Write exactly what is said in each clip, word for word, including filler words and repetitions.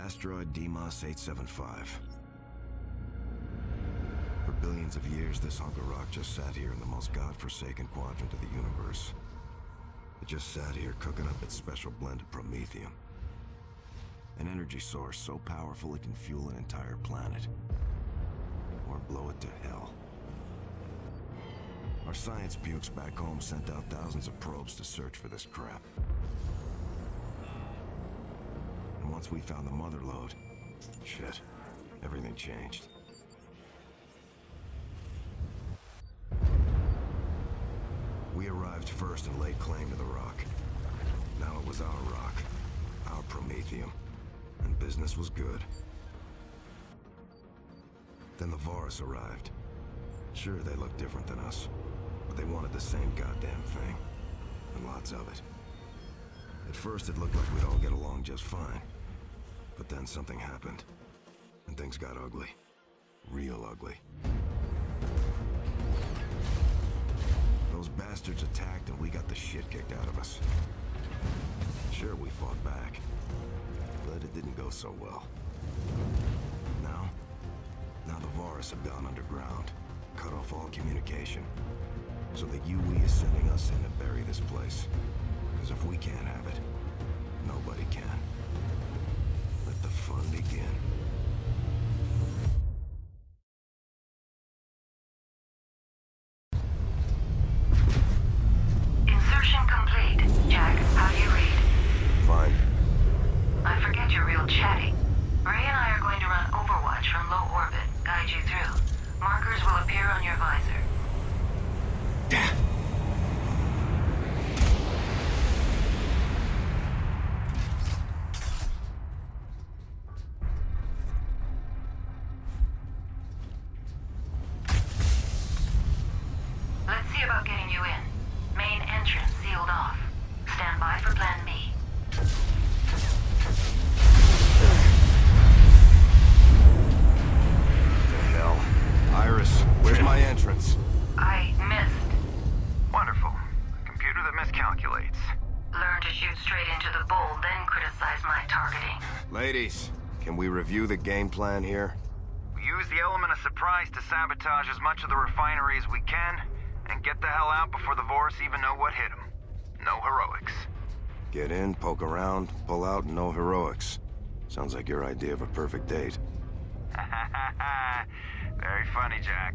Asteroid D M O S eight seven five. For billions of years, this hunk of rock just sat here in the most godforsaken quadrant of the universe. It just sat here cooking up its special blend of promethium. An energy source so powerful it can fuel an entire planet. Or blow it to hell. Our science pukes back home sent out thousands of probes to search for this crap. And once we found the mother lode, shit, everything changed. We arrived first and laid claim to the rock. Now it was our rock, our promethium, and business was good. Then the Varus arrived. Sure, they looked different than us, but they wanted the same goddamn thing, and lots of it. At first it looked like we'd all get along just fine, but then something happened, and things got ugly. Real ugly. Those bastards attacked and we got the shit kicked out of us. Sure, we fought back, but it didn't go so well. Now, now the Varus have gone underground, cut off all communication, so the U E is sending us in to bury this place. Because if we can't have it, nobody can. Let the fun begin. Insertion complete. Jack, how do you read? Fine. I forget you're real chatty. Ray and I are going to run Overwatch from low orbit, guide you through. Markers will appear on your visor. Let's see about getting you in. Main entrance sealed off. Stand by for plan B. The hell? Iris, where's my entrance? I missed. Wonderful. A computer that miscalculates. Learn to shoot straight into the bull, then criticize my targeting. Ladies, can we review the game plan here? We use the element of surprise to sabotage as much of the refinery as we can, and get the hell out before the Varus even know what hit them. No heroics. Get in, poke around, pull out, no heroics. Sounds like your idea of a perfect date. Very funny, Jack.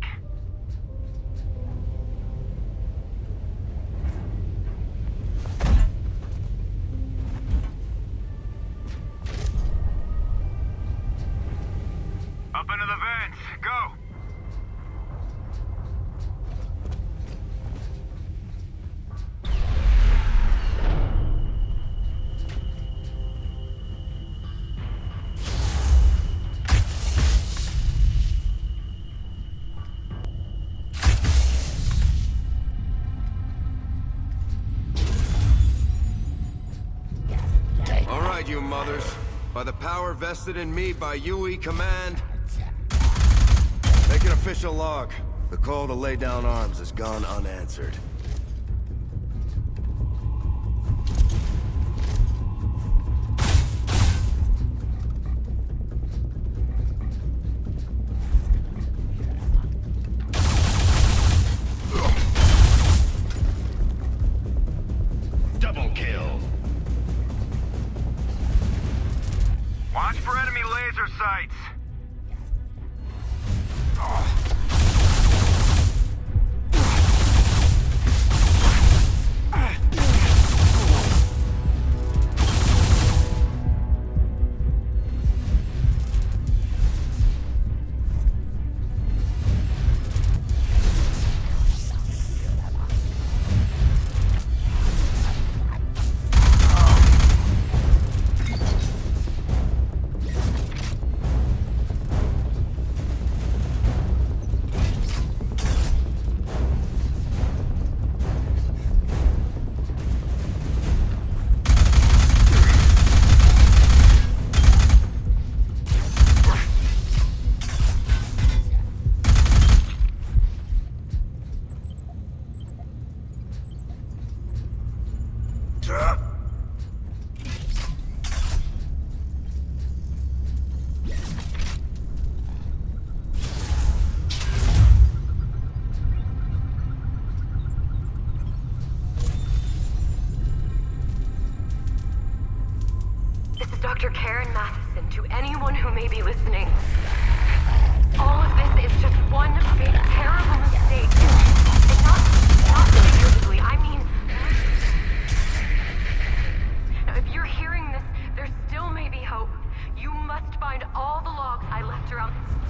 Up into the vents. Go! All right, you mothers. By the power vested in me by U E Command, make an official log. The call to lay down arms has gone unanswered. Double kill. Watch for enemy laser sights. Doctor Karen Matheson, to anyone who may be listening, all of this is just one big, terrible mistake. And not, not figuratively, I mean... Now, if you're hearing this, there still may be hope. You must find all the logs I left around...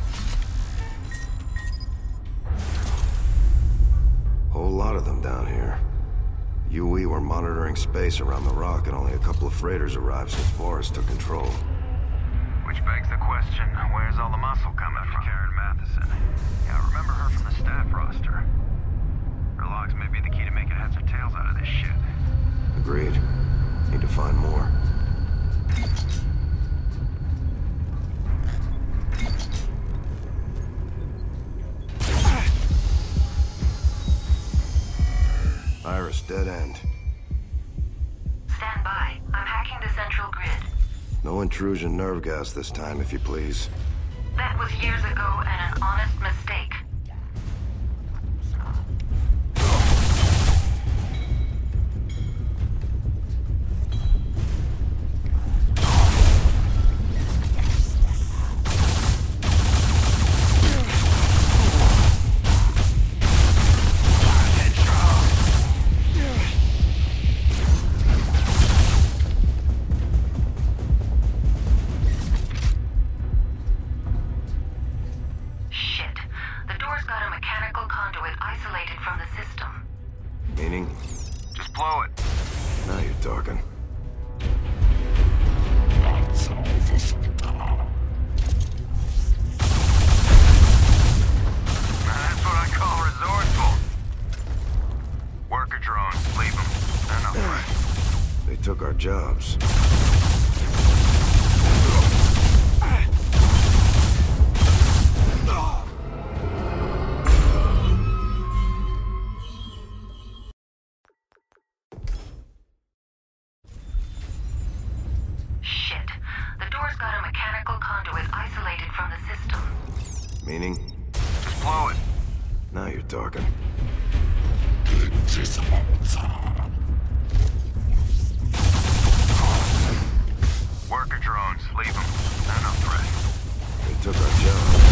Whole lot of them down here. U E were monitoring space around the rock, and only a couple of freighters arrived since Boris took control. Which begs the question, where's all the muscle coming from? Karen Matheson. Yeah, I remember her from the staff roster. Her logs may be the key to making heads or tails out of this shit. Agreed. Need to find more. Iris, dead end. Stand by. I'm hacking the central grid. No intrusion nerve gas this time, if you please. That was years ago and an honest mistake. Meaning? Just blow it. Now you're talking. That's all this. That's what I call resourceful. Worker drones, leave them. They're not right. They took our jobs. Meaning? Just blow it. Now you're talking. Worker drones, leave them. They're no threat. They took our job.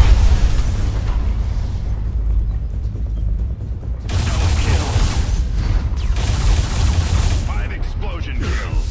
Five explosion kills.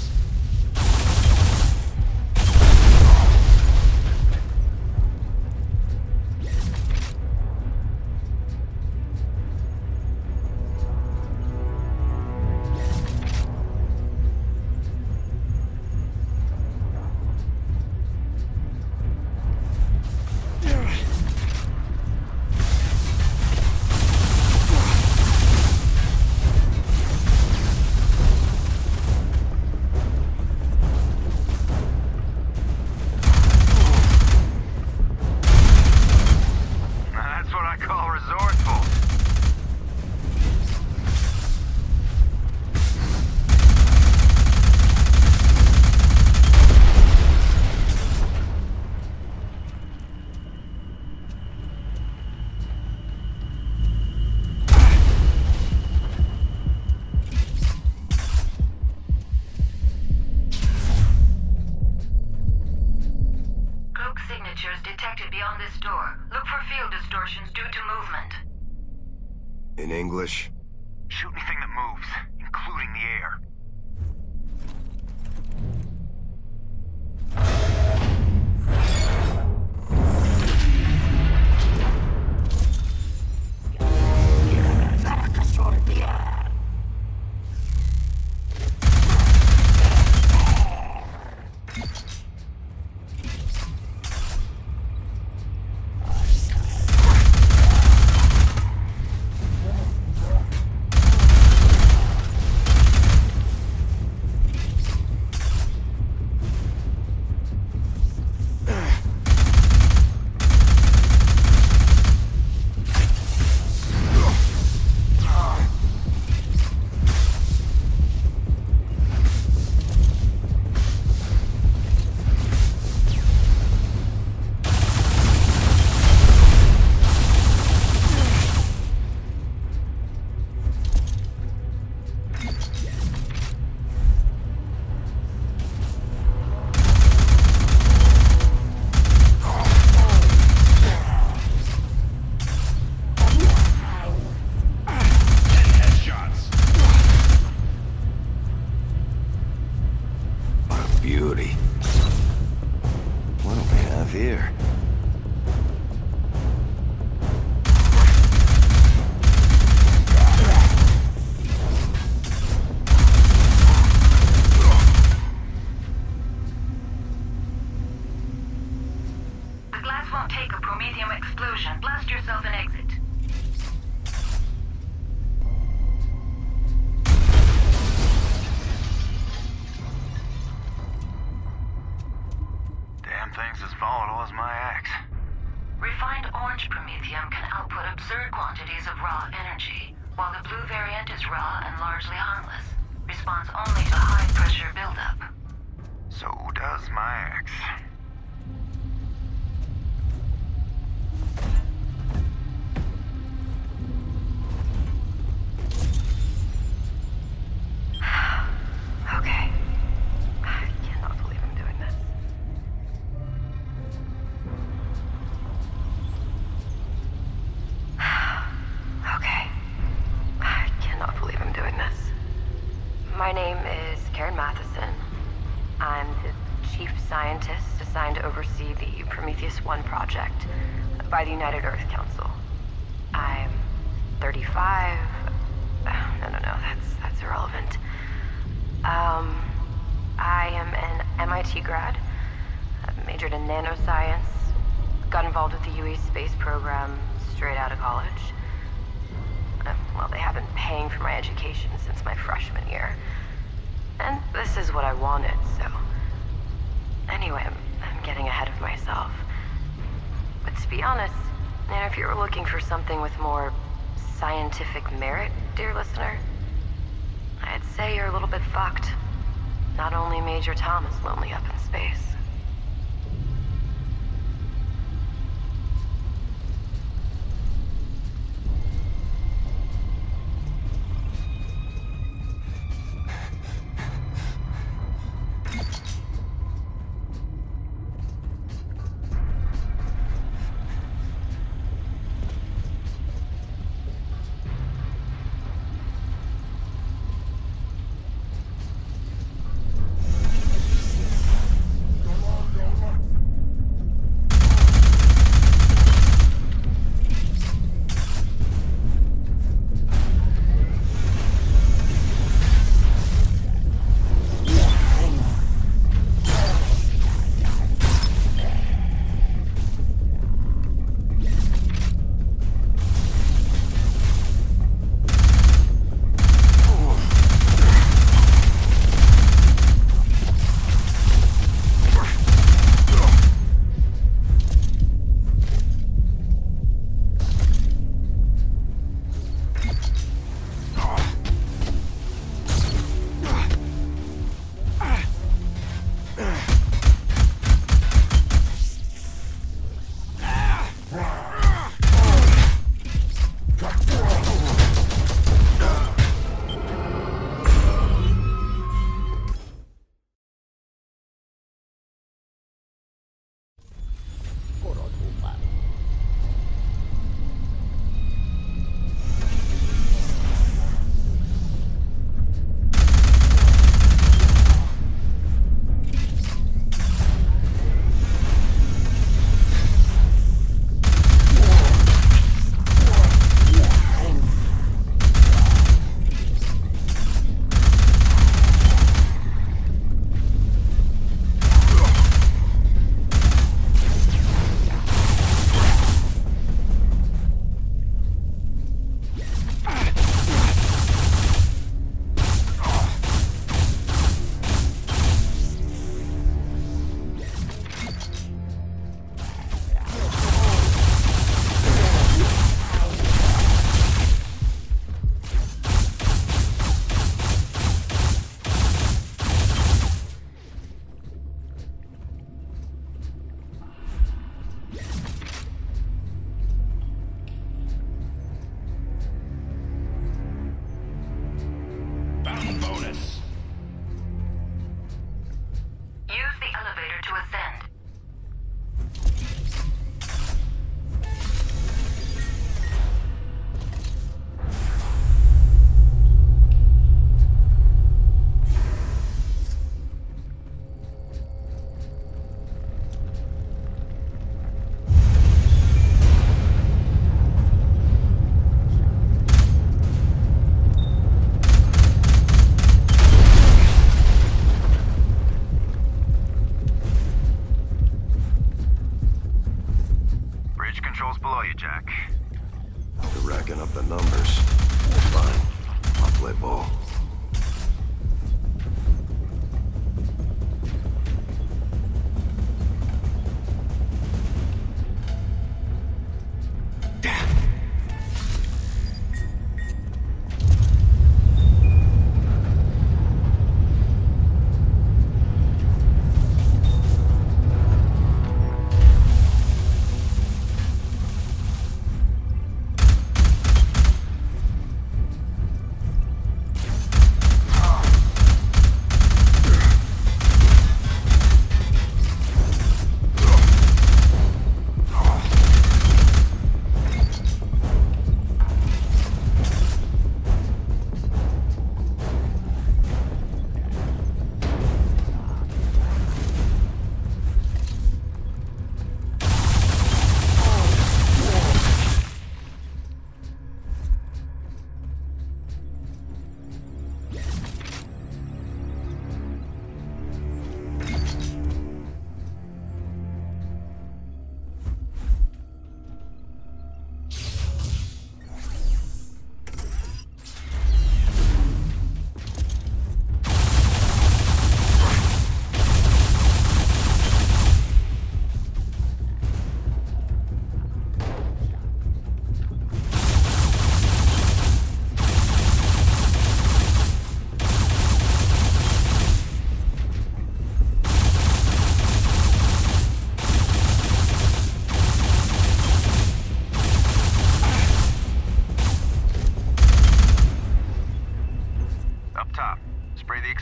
Detected beyond this door. Look for field distortions due to movement. In English? Shoot anything that moves, including the air. beauty. What do we have here? The glass won't take a promethium explosion. Blast yourself and exit. Thing's as volatile as my axe. Refined orange promethium can output absurd quantities of raw energy, while the blue variant is raw and largely harmless. Responds only to high-pressure buildup. So does my axe. Okay. I cannot believe I'm doing this. Okay. I cannot believe I'm doing this. My name is Karen Matheson. I'm the chief scientist assigned to oversee the Prometheus one project by the United Earth Council. I'm thirty-five. No, no, no, that's, that's irrelevant. Um, I am an M I T grad, majored in nanoscience, got involved with the U E space program straight out of college. Uh, well, they have been paying for my education since my freshman year. And this is what I wanted, so... Anyway, I'm, I'm getting ahead of myself. But to be honest, you know, if you were looking for something with more scientific merit, dear listener, I'd say you're a little bit fucked. Not only Major Tom is lonely up in space.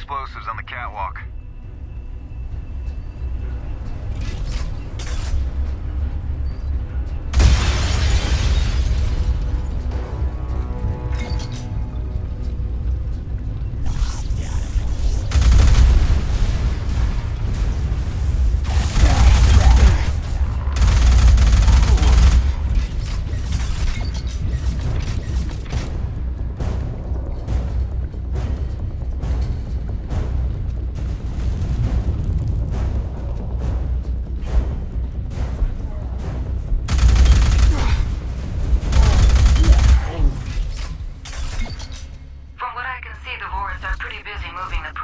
explosives on the catwalk.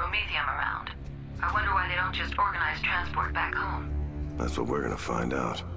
Promethium around. I wonder why they don't just organize transport back home. That's what we're gonna find out.